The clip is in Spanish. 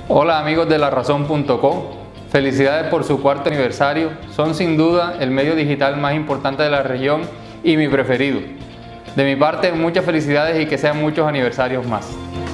Hola amigos de larazón.co, felicidades por su cuarto aniversario. Son sin duda el medio digital más importante de la región y mi preferido. De mi parte, muchas felicidades y que sean muchos aniversarios más.